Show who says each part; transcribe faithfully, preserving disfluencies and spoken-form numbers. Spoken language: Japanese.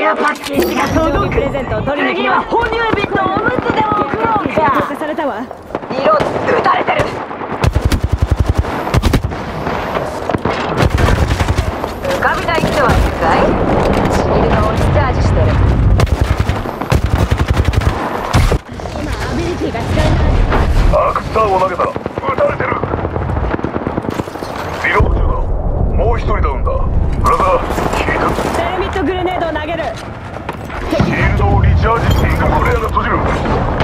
Speaker 1: アパッケージが届く。
Speaker 2: プレゼントを取りに来
Speaker 1: 次は哺乳瓶とおむつでも送ろうか。
Speaker 2: 投下されたわ。
Speaker 1: 色撃たれてる。浮かび台ってはいるかい？シールドをリチャージしてる。
Speaker 2: 今アビリティが使えない。
Speaker 3: アークスターを投げた。撃たれてる。リロード中だ。もう一人ダウンだ。ブラザー、聞いた。
Speaker 2: テレミットグレネードを投げる。
Speaker 3: シールドをリチャージ。インカフレアが閉じる。